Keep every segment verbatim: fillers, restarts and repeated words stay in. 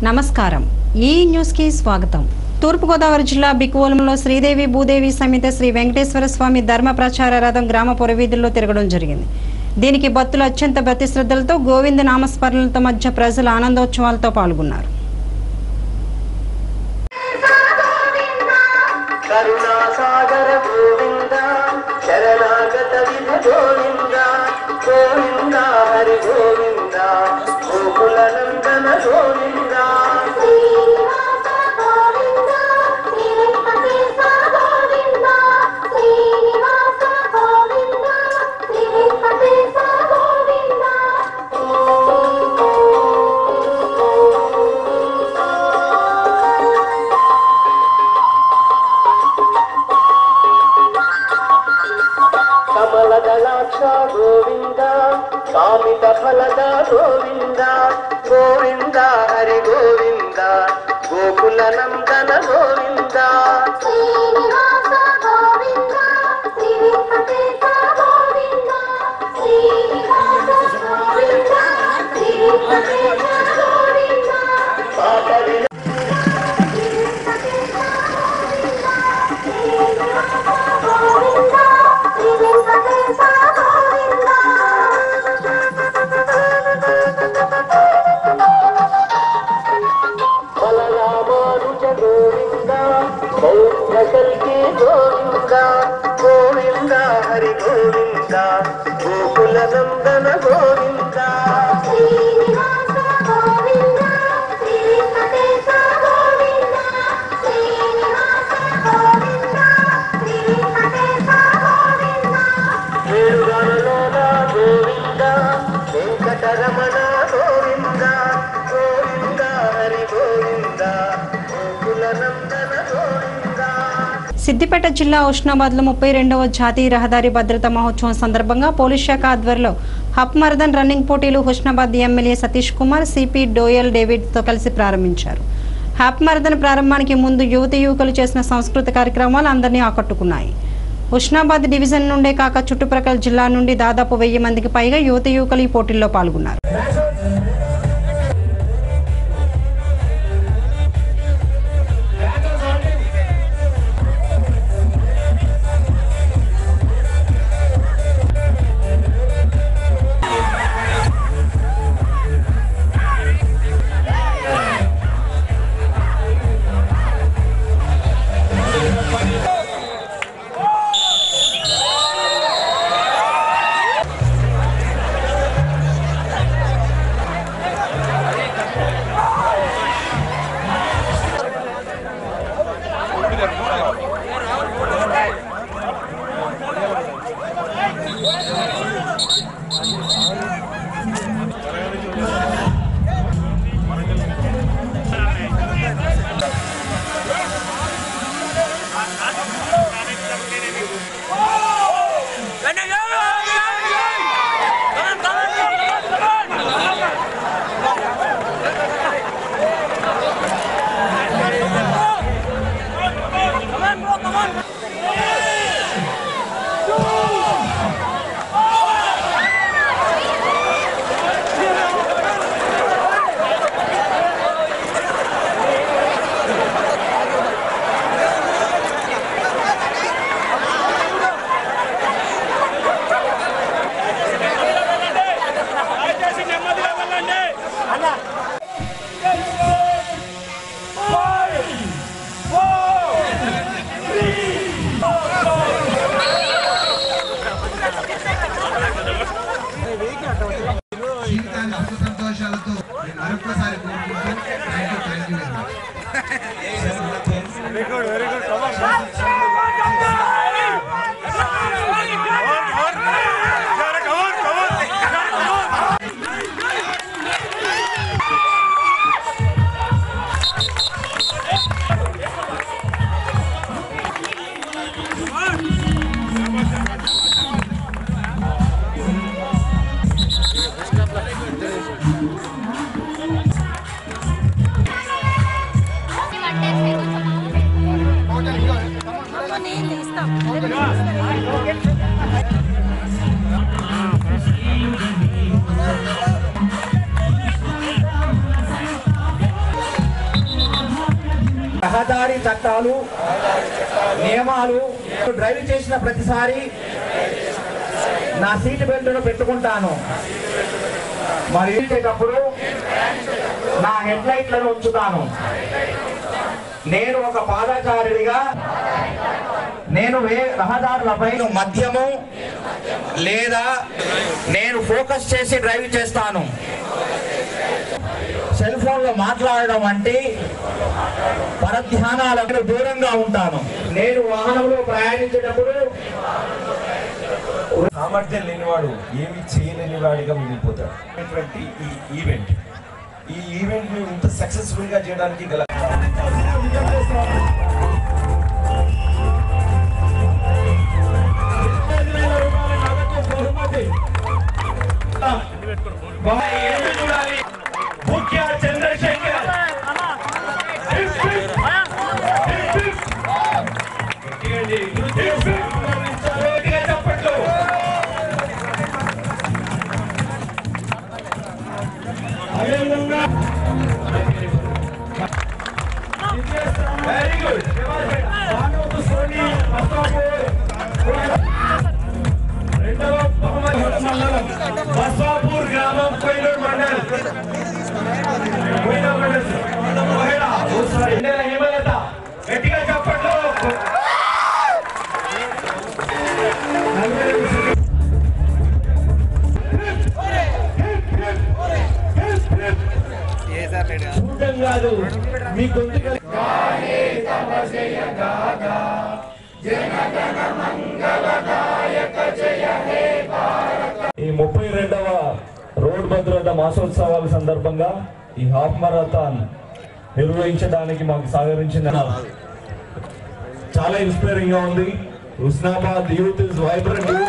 నమస్కారం ఈ న్యూస్ కి స్వాగతం। తూర్పు గోదావరి జిల్లా బిక్కువోలులో శ్రీదేవి భూదేవి సమేత శ్రీ వెంకటేశ్వర స్వామి ధర్మ ప్రచార రథం గ్రామ పురవీధుల్లో తిరగడం జరిగింది। దీనికి భక్తులు అత్యంత భక్తి శ్రద్ధలతో గోవింద నామస్మరణలతో మధ్య ప్రజలు ఆనందోత్సవాలతో పాల్గొన్నారు। गोविंदा कामित फलदा गोविंदा गोविंदा हरि गोविंदा गोकुल नंदन गोविंदा श्रीनिवास गोविंदा श्री वेंकटेश गोविंदा श्रीनिवास गोविंदा श्री वेंकटेश गोविंदा पापरि गोविंदा गोविंदा हरि गोविंदा गोकुल नंदन गोविंदा श्रीनिवास गोविंदा श्री वेंकटेश गोविंदा श्रीनिवास गोविंदा श्री वेंकटेश गोविंदा वेणुगानलोला गोविंदा वेंकटरमण गोविंदा गोविंदा हरि गोविंदा गोकुल नंदन गोविंदा। సిద్దిపేట జిల్లా ఉష్ణాబాద్ లో ముప్పై రెండవ జాతీయ రహదారి భద్రతా మహోత్సవం సందర్భంగా పోలీస్ శాఖ ఆధ్వర్యంలో హప్ మరథాన్ రన్నింగ్ పోటీలు Husnabad MLA Satish Kumar CP Doyal David తో కలిసి ప్రారంభించారు। హప్ మరథాన్ ప్రారంభానికి ముందు యువతి యువకులు చేసిన సంస్కృతి కార్యక్రమాలు అందరినీ ఆకట్టుకున్నాయి। ఉష్ణాబాద్ డివిజన్ నుండే కాక చుట్టుప్రక్కల జిల్లా నుండి దాదాపు వెయ్యి మందికి పైగా యువతి యువకులు ఈ పోటీల్లో పాల్గొన్నారు। రహదారి చట్టాలు నియమాలు డ్రైవ్ చేసిన ప్రతిసారి నా సీట్ బెల్ట్ను పెట్టుకుంటాను. మరి వెళ్ళేటప్పుడు నా హెడ్ లైట్లను ఉంచుతాను. నేను ఒక పాదచారిగా నేను వే రహదారులపై మద్యము లేదా నేను ఫోకస్ చేసి డ్రైవ్ చేస్తాను. సెల్ ఫోన్లో మాట్లాడడం అంటే పరధ్యానాలకు దూరంగా ఉంటాను. నేను వాహనంలో ప్రయాణించేటప్పుడు సామర్థ్యం లేనివాడు ఏమి చేయలేని వాడిగా మిగిలిపోతాడు. ఈ ఈవెంట్ ఈ ఈవెంట్ ని ఇంత సక్సెస్ఫుల్ గా చేయడానికి గల ముఖ్య చంద్రశేఖర్ వెరీ గుడ్. రెండవ మండలం బసాపూర్ గ్రామం కోయిలూరు మండలం హేమలత గట్టిగా చెప్పట్లు. చూడటం కాదు మీ గొంతు ఈ ముప్పై రెండవ రోడ్ భద్రత మాసోత్సవాల సందర్భంగా ఈ హాఫ్ మారథాన్ నిర్వహించడానికి మాకు సహకరించిన చాలా ఇన్స్పైరింగ్ గా ఉంది. Husnabad youth is vibrant youth.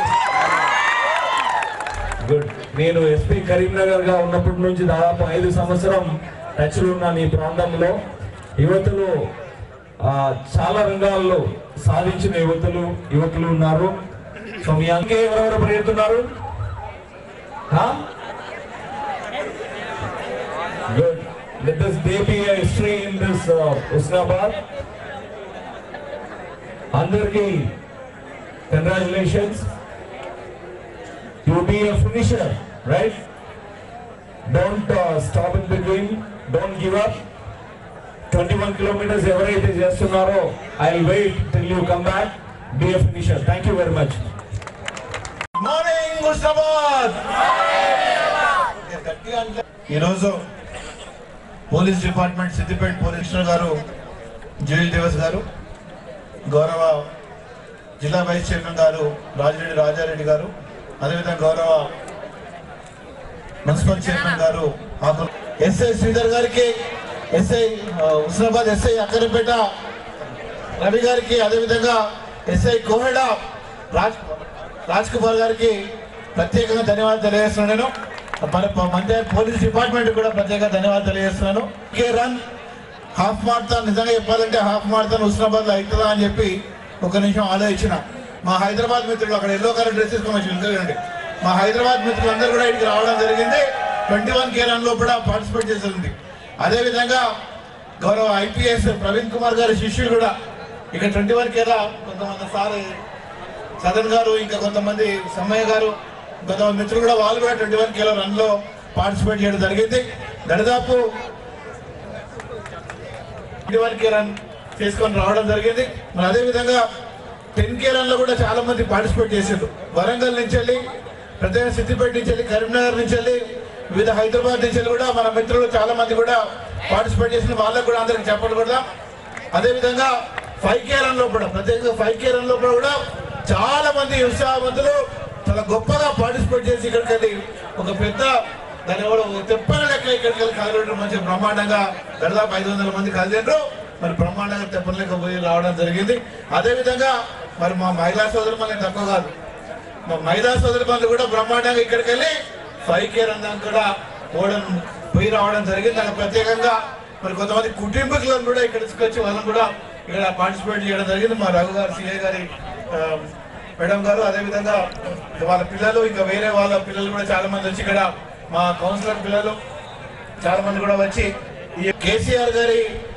Good. నేను ఎస్పీ కరీంనగర్ గా ఉన్నప్పటి నుంచి దాదాపు ఐదు సంవత్సరం టచ్ లో ఉన్నాను ఈ ప్రాంతంలో. యువతులు చాలా రంగాల్లో సాధించిన యువతులు యువకులు ఉన్నారు. సో మీ అంకే ఎవరెవరు పరిగెడుతున్నారు? Good. Let this day be a history in this uh, Husnabad. Andarki, congratulations. You be a finisher, right? Don't uh, stop in between. Don't give up. twenty-one kilometers ఎవరైతే చేస్తున్నారో I'll wait till you come back. Be a finisher. Thank you very much. Good morning, Husnabad. ఈ రోజు police department Siddipet police గారు జూయిల్ దేవస్ గారు, గౌరవ జిల్లా vice chairman గారు రాజిరెడ్డి రాజారెడ్డి గారు, అదేవిధంగా గౌరవ మున్సిపల్ చైర్మన్ గారు ఎస్ఐ శ్రీధర్ గారికి, ఎస్ఐ హుస్నాబాద్ ఎస్ఐ అక్కరపేట రవి గారికి, అదేవిధంగా ఎస్ఐ కోహెడా రాజ్ రాజ్ కుమార్ గారికి ప్రత్యేకంగా ధన్యవాదాలు తెలియజేస్తున్నాను. నేను మంత్రి పోలీస్ డిపార్ట్మెంట్ కూడా ప్రత్యేక ధన్యవాదాలు తెలియజేస్తున్నాను. కే రన్ హాఫ్ మారథాన్ నిజంగా చెప్పాలంటే హాఫ్ మారథాన్ హుస్నాబాద్లో అవుతుందా అని చెప్పి ఒక నిమిషం ఆలోచించిన. మా హైదరాబాద్ మిత్రులు అక్కడ ఎల్లో కలర్ డ్రెస్ వేసుకొని వచ్చి ఎందుకండి మా హైదరాబాద్ మిత్రులందరూ కూడా ఇక్కడికి రావడం జరిగింది. ట్వంటీ వన్ కే రన్లో కూడా పార్టిసిపేట్ చేసింది. అదేవిధంగా గౌరవ ఐపీఎస్ ప్రవీణ్ కుమార్ గారి శిష్యులు కూడా ఇక్కడ ట్వంటీ వన్ కేరా కొంతమంది సార్ సదన్ గారు, ఇంకా కొంతమంది సమ్మయ్య గారు, కొంతమంది మిత్రులు కూడా వాళ్ళు కూడా ట్వంటీ వన్ కేలో రన్ లో పార్టిసిపేట్ చేయడం జరిగింది. దరిదాపు ట్వంటీ వన్ కే రన్ చేసుకొని రావడం జరిగింది. మరి అదేవిధంగా టెన్ కే రన్ లో కూడా చాలా మంది పార్టిసిపేట్ చేశారు. వరంగల్ నుంచి వెళ్ళి, ప్రత్యేక సిద్దిపేట నుంచి వెళ్ళి, కరీంనగర్ నుంచి వెళ్ళి, వివిధ హైదరాబాద్ నుంచి వెళ్ళి కూడా మన మిత్రులు చాలా మంది కూడా పార్టిసిపేట్ చేసిన వాళ్ళకు కూడా అందరికి చెప్పడం కూడా. అదేవిధంగా ఫైవ్ కే రన్ లో కూడా ప్రత్యేకంగా ఫైవ్ కే రన్ లో కూడా చాలా మంది ఉత్సాహవంతులు చాలా గొప్పగా పార్టిసిపేట్ చేసి ఇక్కడికి వెళ్ళి ఒక పెద్ద దాని ఎవరు తెప్పల లెక్క ఇక్కడికి వెళ్ళి కదలడం మంచి బ్రహ్మాండంగా దాదాపు ఐదు వందల మంది కదిలిండ్రు. మరి బ్రహ్మాండంగా తెప్పల లెక్క పోయి రావడం జరిగింది. అదేవిధంగా మరి మా మహిళా సోదరు మళ్ళీ తక్కువ కాదు, మా మహిళా సోదరు మళ్ళీ కూడా బ్రహ్మాండంగా ఇక్కడికి వెళ్ళి ఫైవ్ కే రంగం కూడా పోవడం పోయి రావడం జరిగింది. దానికి ప్రత్యేకంగా మరి కొంతమంది కుటుంబీకులను కూడా ఇక్కడ తీసుకొచ్చి వాళ్ళని కూడా ఇక్కడ పార్టిసిపేట్ చేయడం జరిగింది. మా రఘు గారు, సిఏ గారి మేడం గారు, అదేవిధంగా వాళ్ళ పిల్లలు, ఇంకా వేరే వాళ్ళ పిల్లలు కూడా చాలా మంది వచ్చి ఇక్కడ మా కౌన్సిలర్ పిల్లలు చాలా మంది కూడా వచ్చి ఈ కేసీఆర్ గారి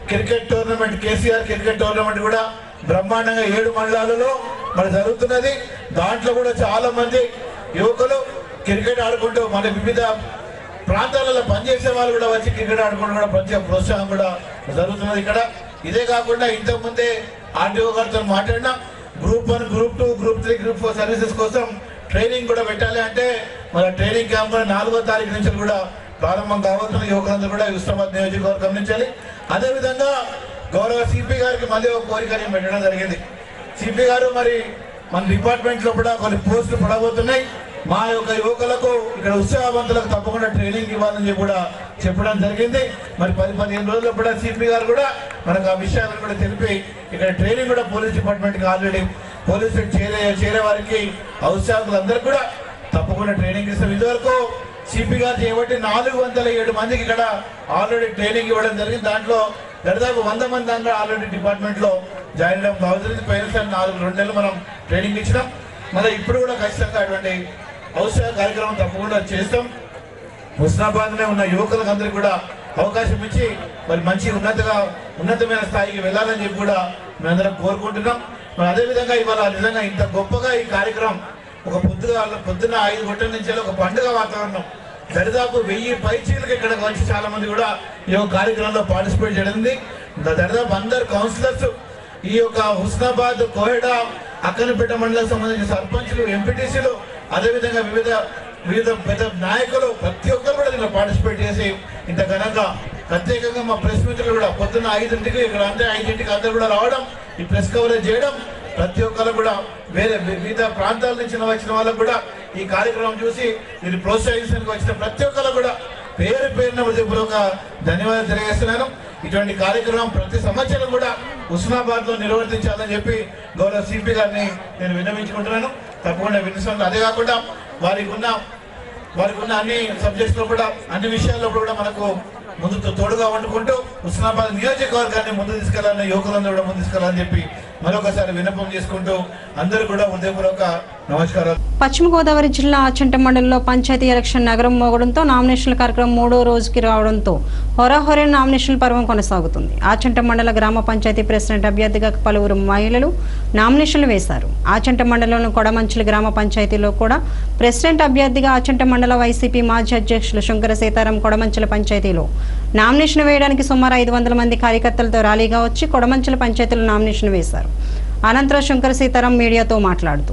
cricket tournament KCR cricket tournament కూడా బ్రహ్మాండంగా ఏడు మండలాలలో మరి జరుగుతున్నది. దాంట్లో కూడా చాలా మంది యువకులు క్రికెట్ ఆడుకుంటూ మన వివిధ ప్రాంతాలలో పనిచేసే వాళ్ళు కూడా వచ్చి క్రికెట్ ఆడుకుంటూ కూడా మంచిగా ప్రోత్సాహం కూడా జరుగుతున్నది ఇక్కడ. ఇదే కాకుండా ఇంతకుముందే ఆర్టీఓ గారితో మాట్లాడినా group one group two group three group four services కోసం ట్రైనింగ్ కూడా పెట్టాలి అంటే మన ట్రైనింగ్ క్యాంప్ నాలుగో తారీఖు నుంచి కూడా ప్రారంభం కావాల్సిన యువకులందరూ కూడా హుస్నాబాద్ నియోజకవర్గం గమనించాలి. అదేవిధంగా గౌరవ సిపి గారికి మళ్ళీ ఒక కోరిక పెట్టడం జరిగింది. సిపి గారు మరి మన డిపార్ట్మెంట్ లో కూడా కొన్ని పోస్టులు పడబోతున్నాయి. మా యొక్క యువకులకు ఇక్కడ ఉత్సాహవంతులకు తప్పకుండా ట్రైనింగ్ ఇవ్వాలని చెప్పి కూడా చెప్పడం జరిగింది. మరి పది పదిహేను రోజుల్లో కూడా సిపి గారు కూడా మనకు ఆ విషయాలను కూడా తెలిపి ఇక్కడ ట్రైనింగ్ కూడా పోలీస్ డిపార్ట్మెంట్కి ఆల్రెడీ పోలీసులు చేరే చేరే వారికి ఉత్సాహకులందరికీ కూడా తప్పకుండా ట్రైనింగ్ ఇస్తాం. ఇదివరకు సిపి గారు చేయబట్టి నాలుగు వందల ఏడు మందికి ఇక్కడ ఆల్రెడీ ట్రైనింగ్ ఇవ్వడం జరిగింది. దాంట్లో దాదాపు వంద మంది దాంట్లో ఆల్రెడీ డిపార్ట్మెంట్ లో జాయిన్ అవ్వడం కావాల్సింది. పోయినసారి నాలుగు రెండు నెలలు మనం ట్రైనింగ్ ఇచ్చినాం. మళ్ళీ ఇప్పుడు కూడా ఖచ్చితంగా అటువంటి ఔషధ కార్యక్రమం తప్పకుండా చేస్తాం. హుస్నాబాద్ లో ఉన్న యువకులకు అందరికీ కూడా అవకాశం ఇచ్చి మరి మంచి ఉన్నతగా ఉన్నతమైన స్థాయికి వెళ్ళాలని చెప్పి కూడా మేమందరం కోరుకుంటున్నాం. మరి అదేవిధంగా ఇవాళ నిజంగా ఇంత గొప్పగా ఈ కార్యక్రమం ఒక పొద్దుగా పొద్దున్న ఐదు గంటల నుంచి ఒక పండుగ వాతావరణం దరిదాపు వెయ్యి పైచీలకు ఇక్కడ వచ్చి చాలా మంది కూడా ఈ యొక్క కార్యక్రమంలో పార్టిసిపేట్ చేయడం. దరిదాపు అందరు కౌన్సిలర్స్ ఈ యొక్క హుస్నాబాద్ కోహెడా అక్కనపేట మండలకు సంబంధించిన సర్పంచ్లు ఎంపీటీసీలు అదేవిధంగా వివిధ వివిధ పెద్ద నాయకులు ప్రతి ఒక్కరు కూడా దీంట్లో పార్టిసిపేట్ చేసి ఇంత ఘనంగా ప్రత్యేకంగా మా ప్రెస్ మిత్రులు కూడా పొద్దున్న ఐదింటికి ఇక్కడ అంటే ఐదింటికి అందరూ కూడా రావడం ఈ ప్రెస్ కవరేజ్ చేయడం ప్రతి ఒక్కరు కూడా వేరే వివిధ ప్రాంతాల నుంచి వచ్చిన వాళ్ళకు కూడా ఈ కార్యక్రమం చూసి దీన్ని ప్రోత్సహించడానికి వచ్చిన ప్రతి ఒక్కరు కూడా పేరు పేరున హృదయపూర్వక ధన్యవాదాలు తెలియజేస్తున్నాను. ఇటువంటి కార్యక్రమం ప్రతి సంవత్సరం కూడా హుస్నాబాద్ లో నిర్వర్తించాలని చెప్పి గౌరవ సిపి గారిని నేను విన్నవించుకుంటున్నాను. తప్పకుండా వినిస్తాను. అదే కాకుండా వారికి ఉన్న వారికి ఉన్న అన్ని సబ్జెక్ట్స్ లో కూడా అన్ని విషయాల్లో కూడా మనకు ముందు తోడుగా వండుకుంటూ హుస్నాబాద్ నియోజకవర్గాన్ని ముందు తీసుకెళ్లాలని యువకులందరూ కూడా ముందు తీసుకెళ్లాలని చెప్పి మరొకసారి విన్నపం చేసుకుంటూ అందరూ కూడా హృదయపూర్వక నమస్కారాలు. పశ్చిమ గోదావరి జిల్లా ఆచంట మండలంలో పంచాయతీ ఎలక్షన్ నగరం మోగడంతో నామినేషన్ల కార్యక్రమం మూడో రోజుకి రావడంతో హోరాహోరే నామినేషన్ల పర్వం కొనసాగుతుంది. ఆచంట మండల గ్రామ పంచాయతీ ప్రెసిడెంట్ అభ్యర్థిగా పలువురు మహిళలు నామినేషన్లు వేశారు. ఆచంట మండలంలోని కొడమంచిలి గ్రామ పంచాయతీలో కూడా ప్రెసిడెంట్ అభ్యర్థిగా ఆచంట మండల వైసీపీ మాజీ అధ్యక్షులు శంకర సీతారాం కొడమంచిల పంచాయతీలో నామినేషన్ వేయడానికి సుమారు ఐదు వందల మంది కార్యకర్తలతో ర్యాలీగా వచ్చి కొడమంచిల పంచాయతీలో నామినేషన్ వేశారు. అనంతరం శంకర సీతారాం మీడియాతో మాట్లాడుతూ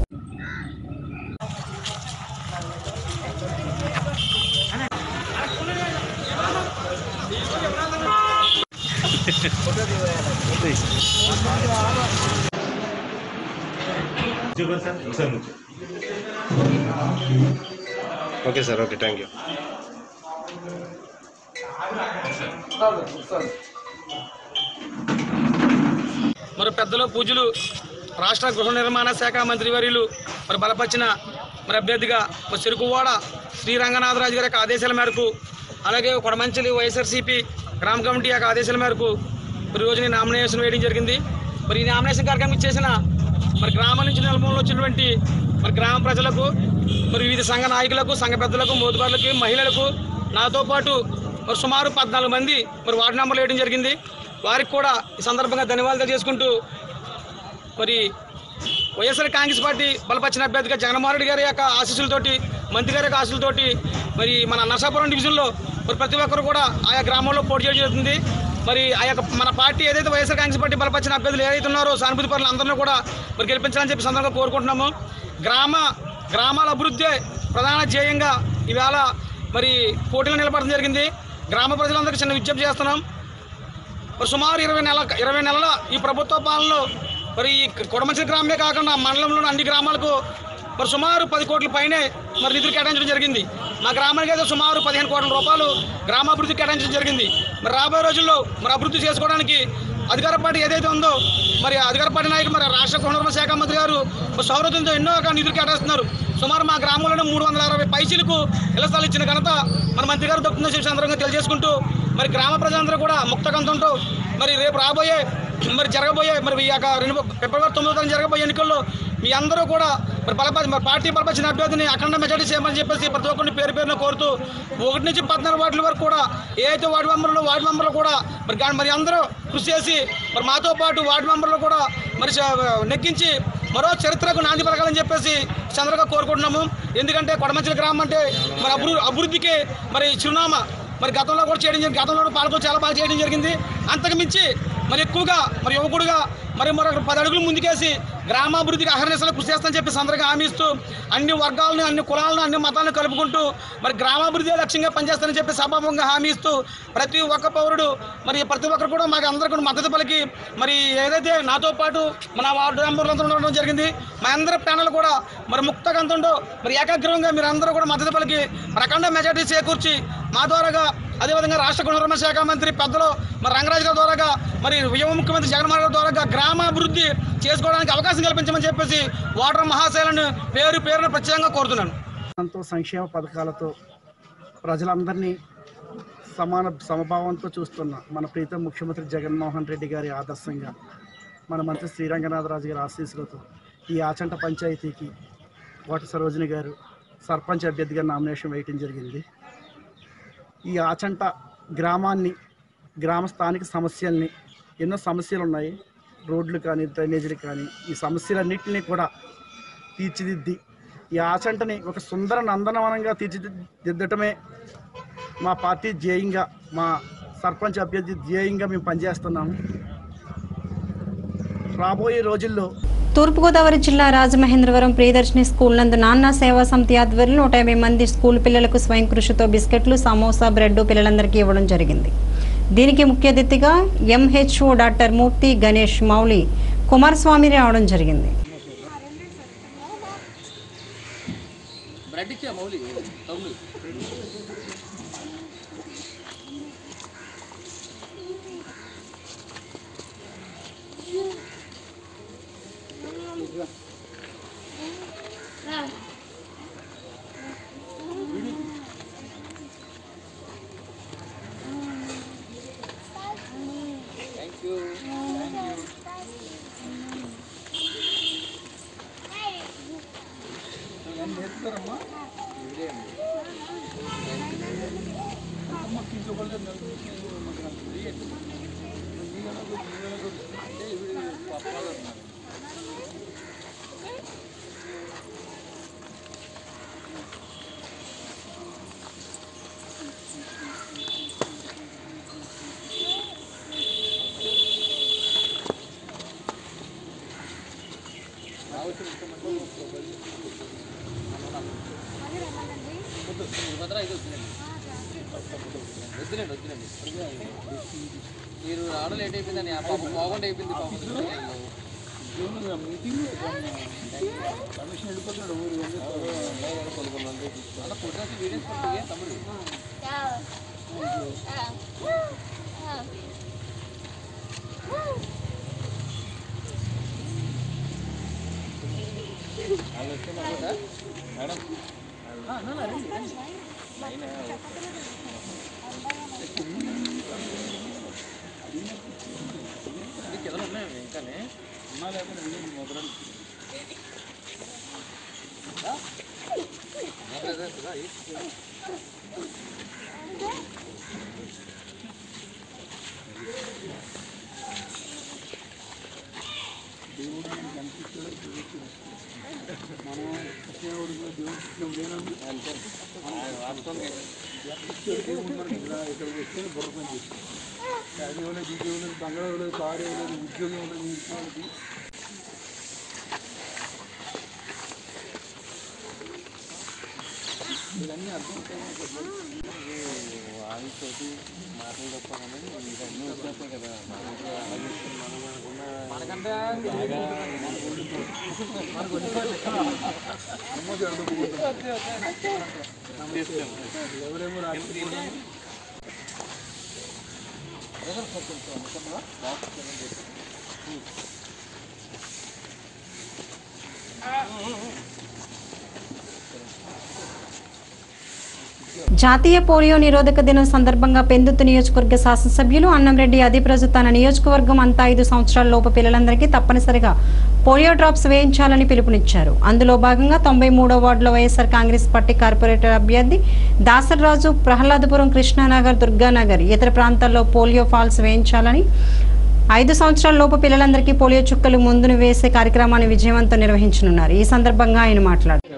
okay sir okay thank you. మరి పెద్దలు పూజలు రాష్ట్ర గృహ నిర్మాణ శాఖ మంత్రి వర్యులు మరి బలపరిచిన మరి అభ్యర్థిగా మరి చెరుకువాడ శ్రీ రంగనాథరాజు గారి యొక్క ఆదేశాల మేరకు అలాగే కొడమంచిలి వైఎస్ఆర్సీపీ గ్రామ కమిటీ యొక్క ఆదేశాల మేరకు మరి రోజుని నామినేషన్ వేయడం జరిగింది. మరి ఈ నామినేషన్ కార్యక్రమం ఇచ్చేసిన మరి గ్రామం నుంచి నిలమూలలో వచ్చినటువంటి మరి గ్రామ ప్రజలకు మరి వివిధ సంఘ నాయకులకు సంఘ పెద్దలకు మోదుబార్లకు మహిళలకు నాతో పాటు మరి సుమారు పద్నాలుగు మంది మరి వార్డు నెంబర్లు వేయడం జరిగింది. వారికి కూడా ఈ సందర్భంగా ధన్యవాదాలు చేసుకుంటూ మరి వైఎస్ఆర్ కాంగ్రెస్ పార్టీ బలపరిచిన అభ్యర్థిగా జగన్మోహన్ రెడ్డి గారి యొక్క ఆశీస్సులతోటి మంత్రి గారి యొక్క ఆశీస్సులతోటి మరి మన నరసాపురం డివిజన్లో మరి ప్రతి ఒక్కరు కూడా ఆయా గ్రామంలో పోటీ చేయడం జరుగుతుంది. మరి ఆ యొక్క మన పార్టీ ఏదైతే వైఎస్ఆర్ కాంగ్రెస్ పార్టీ బలపరిచిన అభ్యర్థులు ఏదైతే ఉన్నారో సానుభూతి పరులు అందరినీ కూడా మరి గెలిపించాలని చెప్పి సందర్భంగా కోరుకుంటున్నాము. గ్రామ గ్రామాల అభివృద్ధి ప్రధాన ధ్యేయంగా ఈవేళ మరి పోటీలో నిలబడడం జరిగింది. గ్రామ ప్రజలందరికీ చిన్న విజ్ఞప్తి చేస్తున్నాం. మరి సుమారు ఇరవై నెల ఇరవై నెలల ఈ ప్రభుత్వ పాలనలో మరి ఈ కొడమంచిలి గ్రామమే కాకుండా మండలంలోని అన్ని గ్రామాలకు మరి సుమారు పది కోట్ల పైనే మరి నిధులు కేటాయించడం జరిగింది. మా గ్రామానికి అయితే సుమారు పదిహేను కోట్ల రూపాయలు గ్రామాభివృద్ధి కేటాయించడం జరిగింది. మరి రాబోయే రోజుల్లో మరి అభివృద్ధి చేసుకోవడానికి అధికార పార్టీ ఏదైతే ఉందో మరి అధికార పార్టీ నాయకులు మరి రాష్ట్ర గృహ నిర్మాణ శాఖ మంత్రి గారు సౌరతంతో ఎన్నో నిధులు కేటాయిస్తున్నారు. సుమారు మా గ్రామంలోనే మూడు వందల అరవై పైసలకు ఇళ్ల స్థలాలు ఇచ్చిన ఘనత మన మంత్రి గారు దక్కుతుందని చెప్పి సందర్భంగా తెలియజేసుకుంటూ మరి గ్రామ ప్రజలందరూ కూడా ముక్తకంతంతో మరి రేపు రాబోయే మరి జరగబోయే మరి ఈ యొక్క రెండు ఫిబ్రవరి తొమ్మిదో తారీఖు జరగబోయే ఎన్నికల్లో మీ అందరూ కూడా మరి బలపరిచి మరి పార్టీ బలపరిచిన అభ్యర్థిని అఖండ మెజారిటీ చేయమని చెప్పేసి ప్రతి ఒక్కరిని పేరు పేరున కోరుతూ ఒకటి నుంచి పద్నాలుగు వార్డుల వరకు కూడా ఏ అయితే వార్డు మెంబర్లు వార్డు మెంబర్లు కూడా మరి మరి అందరూ కృషి చేసి మరి మాతో పాటు వార్డు మెంబర్లు కూడా మరి నెగ్గించి మరో చరిత్రకు నాంది పలకాలని చెప్పేసి చంద్రగా కోరుకుంటున్నాము. ఎందుకంటే కొడమంచిల గ్రామం అంటే మరి అభివృద్ధి అభివృద్ధికి మరి చిరునామా మరి గతంలో కూడా చేయడం జరిగింది. గతంలో పాలకులు చాలా బాగా చేయడం జరిగింది. అంతకు మించి మరి ఎక్కువగా మరి యువకుడుగా మరి మరొక పది అడుగులు ముందుకేసి గ్రామాభివృద్ధికి అహర్నిశలు కృషి చేస్తానని చెప్పి సందర్గా హామీ ఇస్తూ అన్ని వర్గాలను అన్ని కులాలను అన్ని మతాలను కలుపుకుంటూ మరి గ్రామాభివృద్ధి లక్ష్యంగా పనిచేస్తానని చెప్పి సభాముఖంగా హామీ ఇస్తూ ప్రతి ఒక్క పౌరుడు మరి ప్రతి ఒక్కరు కూడా మాకు అందరికీ కూడా మద్దతు పలికి మరి ఏదైతే నాతో పాటు మన వార్డు మెంబర్లంతా ఉండడం జరిగింది మా అందరి ప్యానల్ కూడా మరి ముక్తకంతో మరి ఏకాగ్రంగా మీరు అందరూ కూడా మద్దతు పలికి అఖండ మెజార్టీ చేకూర్చి మా ద్వారాగా అదేవిధంగా రాష్ట్ర గృహ నిర్మాణ శాఖ మంత్రి పెద్దలు మరి రంగరాజు గారి ద్వారాగా మరి యువ ముఖ్యమంత్రి జగన్మోహన్ గారి ద్వారాగా గ్రామాభివృద్ధి చేసుకోవడానికి అవకాశం కల్పించమని చెప్పేసి ఓటర్ మహాశైలను పేరు పేరున ప్రత్యేకంగా కోరుతున్నాను. సంక్షేమ పథకాలతో ప్రజలందరినీ సమాన సమభావంతో చూస్తున్న మన ప్రీతం ముఖ్యమంత్రి జగన్మోహన్ రెడ్డి గారి ఆదర్శంగా మన మంత్రి శ్రీరంగనాథరాజు గారి ఆశీస్సులతో ఈ ఆచంట పంచాయతీకి కోట సరోజిని గారు సర్పంచ్ అభ్యర్థిగా నామినేషన్ వేయటం జరిగింది. ఈ ఆచంట గ్రామాన్ని గ్రామ స్థానిక సమస్యల్ని ఎన్నో సమస్యలు ఉన్నాయి, రోడ్లు కానీ డ్రైనేజీలు కానీ ఈ సమస్యలన్నింటినీ కూడా తీర్చిదిద్ది ఈ ఆచంటని ఒక సుందర నందనవనంగా తీర్చిదిద్దటమే మా పార్టీ ధ్యేయంగా మా సర్పంచ్ అభ్యర్థి ధ్యేయంగా మేము పనిచేస్తున్నాము. రాబోయే రోజుల్లో తూర్పుగోదావరి జిల్లా రాజమహేంద్రవరం ప్రియదర్శిని స్కూల్ నందు నాన్న సేవా సమితి ఆధ్వర్యంలో నూట యాభై మంది స్కూల్ పిల్లలకు స్వయం కృషితో బిస్కెట్లు సమోసా బ్రెడ్ పిల్లలందరికీ ఇవ్వడం జరిగింది. దీనికి ముఖ్య అతిథిగా ఎంహెచ్ఓ డాక్టర్ మూర్తి గణేష్ మౌలి కుమారస్వామి రావడం జరిగింది. మీరు రావడం లేట్ అయిపోయిందని పాపం బాగుండి అయిపోయింది మీటింగ్ కమిషన్ వెళ్ళిపోతున్నాడు అలా ఫోటోస్ వీడియోస్ పంపిగే తమ్ముడు మేడం కింద ఉన్నాయి ఇంకానే ఉన్నా లేకపోతే మొదలు దేవుడు కనిపిస్తాడు మనం కృష్ణుడు దేవుడు లేనందు అంటే దేవుడు మనకి ఇక్కడ వస్తే బుర్ర పని చేస్తాం అది ఇవ్వలేదు ఇది ఇవ్వలేదు బంగాళ ఇవ్వలేదు కారు ఇవ్వలేదు ఉద్యోగం ఇవ్వలేదు వాళ్ళకి ఇవన్నీ అర్థం వాళ్ళతోటి మాటలు తప్ప కానీ ఇవన్నీ వచ్చేస్తాయి కదా మనకంటే ఎవరేమో రాష్ట్ర జాతీయ పోలియో నిరోధక దినం సందర్భంగా పెందుతు నియోజకవర్గ శాసనసభ్యులు అన్నంరెడ్డి అదిప్రజు తన నియోజకవర్గం అంతా ఐదు సంవత్సరాల లోపు పిల్లలందరికీ తప్పనిసరిగా పోలియో డ్రాప్స్ వేయించాలని పిలుపునిచ్చారు. అందులో భాగంగా తొంభై మూడో వార్డులో వైఎస్ఆర్ కాంగ్రెస్ పార్టీ కార్పొరేటర్ అభ్యర్థి దాసరాజు ప్రహ్లాదపురం, కృష్ణానగర్, దుర్గానగర్ ఇతర ప్రాంతాల్లో పోలియో ఫాల్స్ వేయించాలని, ఐదు సంవత్సరాల లోపు పిల్లలందరికీ పోలియో చుక్కలు ముందును వేసే కార్యక్రమాన్ని విజయవంతం నిర్వహించనున్నారు. ఈ సందర్భంగా ఆయన మాట్లాడారు.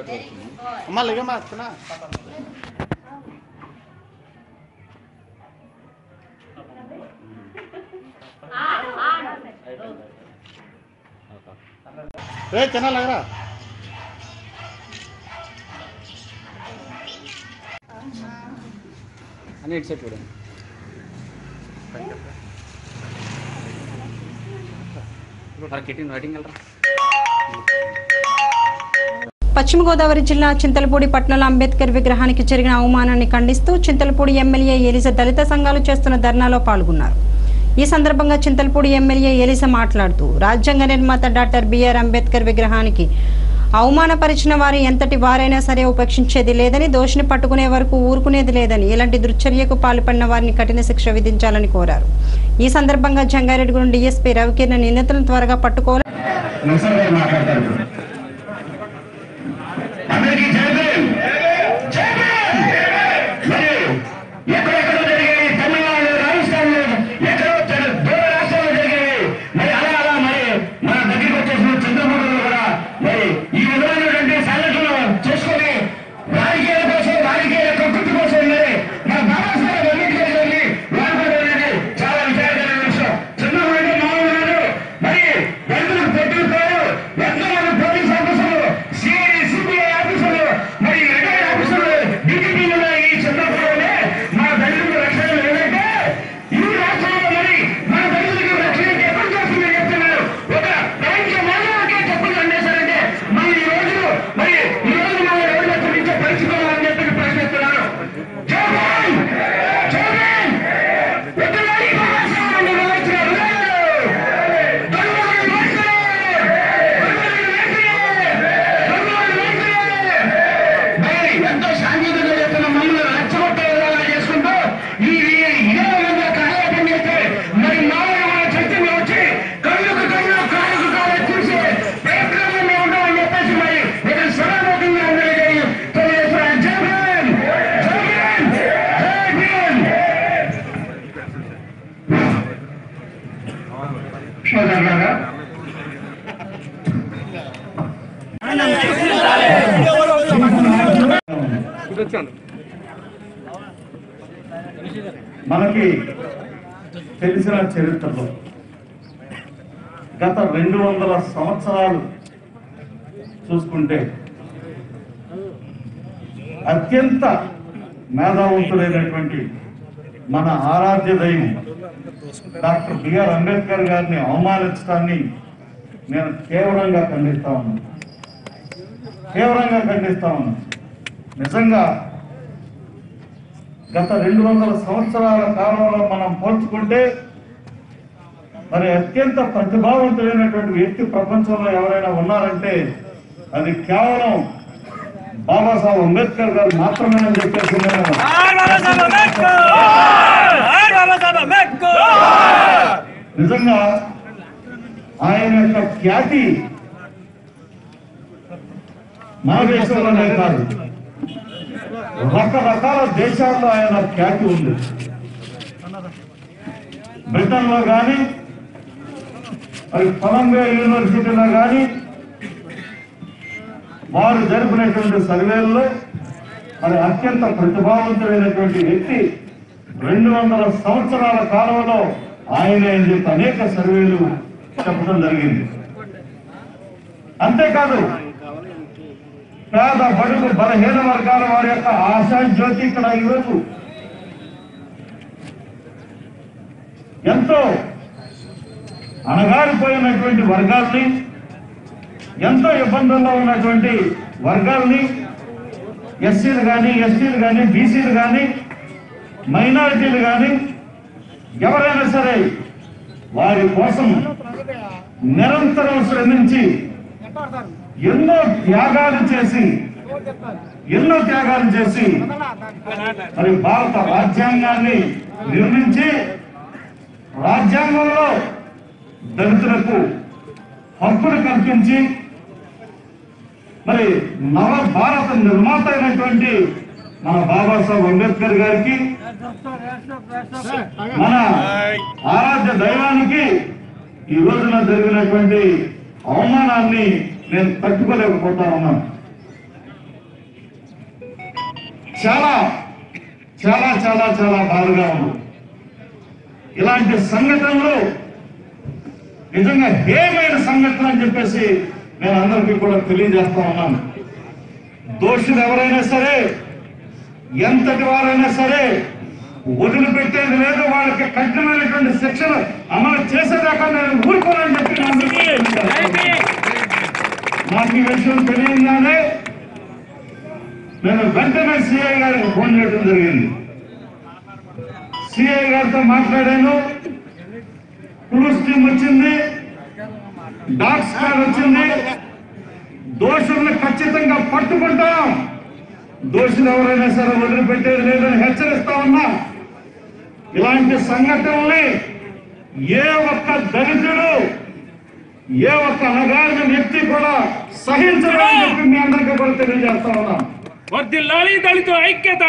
పశ్చిమ గోదావరి జిల్లా చింతలపూడి పట్టణంలో అంబేద్కర్ విగ్రహానికి జరిగిన అవమానాన్ని ఖండిస్తూ చింతలపూడి ఎమ్మెల్యే ఎలిజా దళిత సంఘాలు చేస్తున్న ధర్నాలో పాల్గొన్నారు. ఈ సందర్భంగా చింతలపూడి ఎమ్మెల్యే ఎలిజా మాట్లాడుతూ రాజ్యాంగ నిర్మాత డాక్టర్ బిఆర్ అంబేద్కర్ విగ్రహానికి అవమానపరిచిన వారు ఎంతటి వారైనా సరే ఉపేక్షించేది లేదని, దోషిని పట్టుకునే వరకు ఊరుకునేది లేదని, ఇలాంటి దుర్చర్యకు పాల్పడిన వారిని కఠిన శిక్ష విధించాలని కోరారు. ఈ సందర్భంగా జంగారెడ్డిగూడెం డీఎస్పీ రవికిరణ్ నిందితులను త్వరగా పట్టుకోవాలి. మనకి తెలిసిన చరిత్రలో గత రెండు వందల సంవత్సరాలు చూసుకుంటే అత్యంత మేధావంతులైనటువంటి మన ఆరాధ్య దైవం డాక్టర్ బిఆర్ అంబేద్కర్ గారిని అవమానించడాన్ని నేను తీవ్రంగా ఖండిస్తా ఉన్నాను తీవ్రంగా ఖండిస్తా ఉన్నాను నిజంగా గత రెండు వందల సంవత్సరాల కాలంలో మనం పోల్చుకుంటే మరి అత్యంత ప్రతిభావంతులైనటువంటి వ్యక్తి ప్రపంచంలో ఎవరైనా ఉన్నారంటే అది కేవలం బాబాసాహెబ్ అంబేద్కర్ గారు మాత్రమే అని చెప్పేసి నిజంగా ఆయన యొక్క ఖ్యాతి మన దేశంలోనే కాదు రకరకాల దేశాల్లో ఆయన ఖ్యాతి ఉంది. బ్రిటన్లో కానీ మరి కొలంబియా యూనివర్సిటీలో కానీ వారు జరిపినటువంటి సర్వేల్లో మరి అత్యంత ప్రతిభావంతుడైనటువంటి వ్యక్తి రెండు వందల సంవత్సరాల కాలంలో ఆయనే అని చెప్పి అనేక సర్వేలు చెప్పడం జరిగింది. అంతేకాదు పేద బడుగు బలహీన వర్గాల వారి యొక్క ఆశా జ్యోతి ఇక్కడ ఈరోజు ఎంతో అణగారిపోయినటువంటి వర్గాల్ని, ఎంతో ఇబ్బందుల్లో ఉన్నటువంటి వర్గాల్ని, ఎస్సీలు కానీ ఎస్టీలు కానీ బీసీలు కానీ మైనారిటీలు కానీ ఎవరైనా సరే వారి కోసం నిరంతరం శ్రమించి ఎన్నో త్యాగాలు చేసి ఎన్నో త్యాగాలు చేసి మరి భారత రాజ్యాంగాన్ని నిర్మించి రాజ్యాంగంలో దళితులకు హక్కును కల్పించి మరి నవ భారత నిర్మాత అయినటువంటి మన బాబాసాహెబ్ అంబేద్కర్ గారికి మన ఆరాధ్య దైవానికి ఈ రోజున జరిగినటువంటి అవమానాన్ని నేను తట్టుకోలేకపోతా ఉన్నాను. చాలా చాలా చాలా చాలా బాధగా ఉంది. ఇలాంటి సంఘటనలు నిజంగా హేమైన సంఘటన అని చెప్పేసి నేను అందరికీ కూడా తెలియజేస్తా ఉన్నాను. దోషులు ఎవరైనా సరే, ఎంతటి వారైనా సరే వదిలిపెట్టేది లేదు. వాళ్ళకి కఠినమైనటువంటి శిక్షలు అమలు చేసేదాకా నేను ఊరుకోనని చెప్పి నాకు ఈ విషయం తెలియగానే నేను వెంటనే సిఐ గారికి ఫోన్ చేయడం జరిగింది. సిఐ గారితో మాట్లాడాను. పోలీస్ టీం వచ్చింది, డాగ్ స్క్వాడ్ వచ్చింది. దోషుల్ని ఖచ్చితంగా పట్టుకుంటాం, దోషులు ఎవరైనా సరే వదిలిపెట్టేది లేదని హెచ్చరిస్తా ఉన్నా. ఇలాంటి సంఘటనల్ని ఏ ఒక్క దళితుడు, ఏ ఒక్క అనగారిన వ్యక్తి కూడా సహించడానికి చెప్పి మీ అందరికీ కూడా తెలియజేస్తా ఉన్నాం. వర్ధిల్లాలి దళిత ఐక్యత.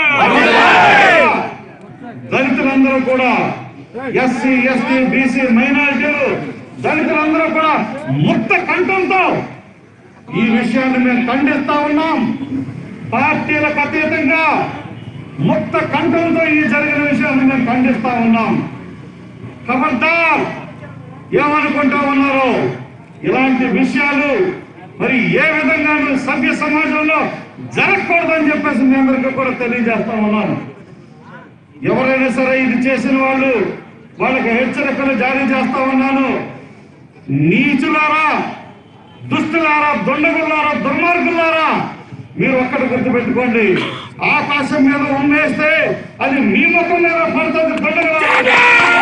దళితులందరూ కూడా, ఎస్సీ ఎస్టీ బీసీ మైనారిటీలు దళితులందరూ కూడా ముక్త కంఠంతో ఈ విషయాన్ని మేము ఖండిస్తా ఉన్నాం. పార్టీలకు అతీతంగా ముక్త కంఠంతో ఈ జరిగిన విషయాన్ని మేము ఖండిస్తా ఉన్నాం. ఖబర్దార్, ఏమనుకుంటా ఉన్నారు? ఇలాంటి విషయాలు మరి ఏ విధంగా సభ్య సమాజంలో జరగకూడదని చెప్పేసి మీ అందరికీ కూడా తెలియజేస్తా ఉన్నాను. ఎవరైనా సరే ఇది చేసిన వాళ్ళు, వాళ్ళకి హెచ్చరికలు జారీ చేస్తా ఉన్నాను. నీచులారా, దుష్టులారా, దొండగులారా, దుర్మార్గులారా, మీరు ఒక్కటి గుర్తుపెట్టుకోండి. ఆకాశం మీద ఉమ్మేస్తే అది మీ ముఖం మీద పడుతుంది. దొండగులారా,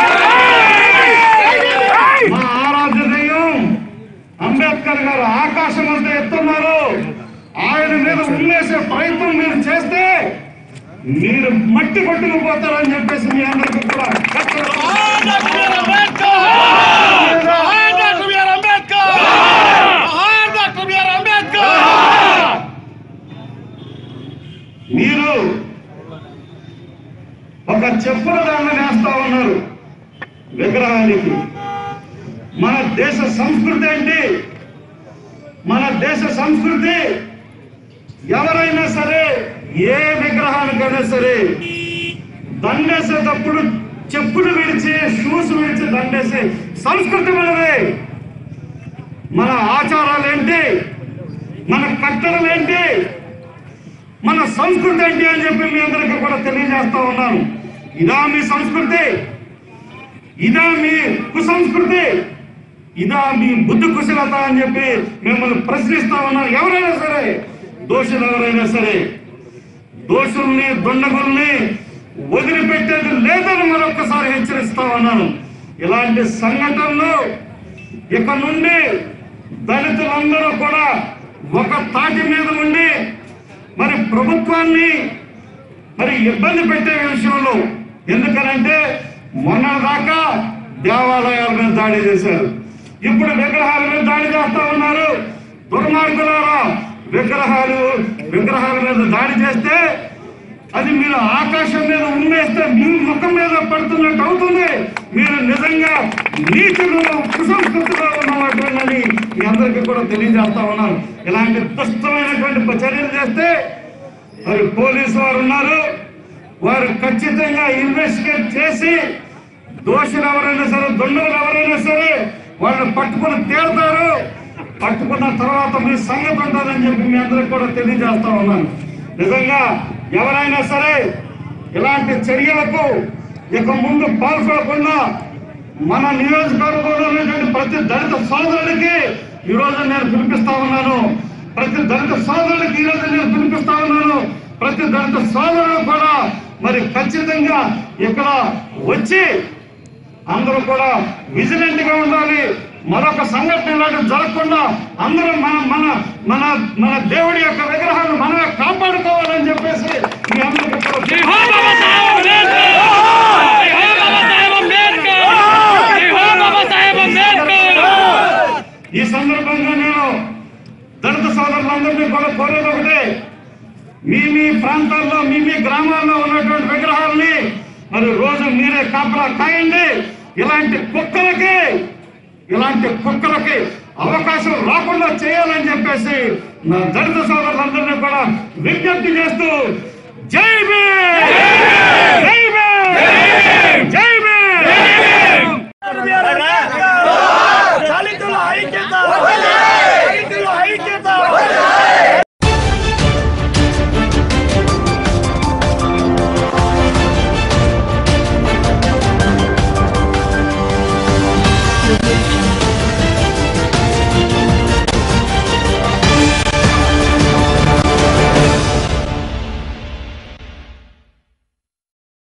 మా ఆరాధ్య దైవం అంబేద్కర్ గారు ఆకాశం అంతా ఎత్తున్నారు. ఆయన మీద ఉమ్మేసే ప్రయత్నం మీరు చేస్తే మీరు మట్టి పట్టుకుపోతారని చెప్పేసి మీ అందరికీ కూడా మీరు ఒక చెప్పుల దాన్ని వేస్తా ఉన్నారు విగ్రహానికి. మన దేశ సంస్కృతి ఏంటి? మన దేశ సంస్కృతి ఎవరైనా సరే, ఏ విగ్రహానికైనా సరే దండేసేటప్పుడు చెప్పులు విడిచి, షూస్ విడిచి దండేసే సంస్కృతి మనది. మన ఆచారాలు ఏంటి, మన కట్టడం ఏంటి, మన సంస్కృతి ఏంటి అని చెప్పి మీ అందరికీ కూడా తెలియజేస్తా ఉన్నాను. ఇదా మీ సంస్కృతి? ఇదా మీ కుసంస్కృతి? ఇదా మీ బుద్ధి కుశలత అని చెప్పి మిమ్మల్ని ప్రశ్నిస్తా ఉన్నాను. ఎవరైనా సరే, దోషులు ఎవరైనా సరే, దోషుల్ని దొండగుల్ని వదిలిపెట్టేది లేదని మరొక్కసారి హెచ్చరిస్తా ఉన్నాను. ఇలాంటి సంఘటనలు ఇక నుండి దళితులందరూ కూడా ఒక తాటి మీద ఉండి మరి ప్రభుత్వాన్ని మరి ఇబ్బంది పెట్టే విషయంలో, ఎందుకనంటే మొన్న దాకా దేవాలయాల మీద దాడి చేశారు, ఇప్పుడు విగ్రహాల మీద దాడి చేస్తా ఉన్నారు. దుర్మార్గులారా, విగ్రహాలు విగ్రహాల మీద దాడి చేస్తే అది మీరు ఆకాశం మీద ఉమ్మేస్తే మీ ముఖం మీద పడుతున్నట్టు అవుతుంది. మీరు నిజంగా నీతిలో కుసంస్కృతిలో ఉన్నవాటిని మీ అందరికీ కూడా తెలియజేస్తా ఉన్నాను. ఇలాంటి దుష్టమైనటువంటి చర్యలు చేస్తే మరి పోలీసు వారు ఉన్నారు, వారు ఖచ్చితంగా ఇన్వెస్టిగేట్ చేసి దోషులు ఎవరైనా సరే, దొండలు ఎవరైనా సరే వాళ్ళని పట్టుకుని తేలుతారు. పట్టుకున్న తర్వాత మీ సంగతి ఉంటుందని చెప్పి మీ అందరికి కూడా తెలియజేస్తా ఉన్నాను. నిజంగా ఎవరైనా సరే ఇలాంటి చర్యలకు ఇక ముందు పాల్పడకుండా మన నియోజకవర్గంలో ఉన్నటువంటి ప్రతి దళిత సోదరుడికి ఈరోజు నేను పిలిపిస్తా ఉన్నాను. ప్రతి దళిత సోదరుడికి ఈరోజు నేను పిలిపిస్తా ఉన్నాను. ప్రతి దళిత సోదరుడు కూడా మరి ఖచ్చితంగా ఇక్కడ వచ్చి అందరూ కూడా విజిలెంట్ గా ఉండాలి. మరొక సంఘటన ఇలాంటి జరగకుండా అందరూ మన మన మన మన దేవుడి యొక్క విగ్రహాన్ని మనమే కాపాడుకోవాలని చెప్పేసి మీ అందరికీ ఈ సందర్భంగా స్థలాల్ని మరి రోజు మీరే కాపలా కాయండి. ఇలాంటి కుక్కలకి ఇలాంటి కుక్కలకి అవకాశం రాకుండా చేయాలని చెప్పేసి నా దళిత సోదరులందరినీ కూడా విజ్ఞప్తి చేస్తూ జై భీమ్.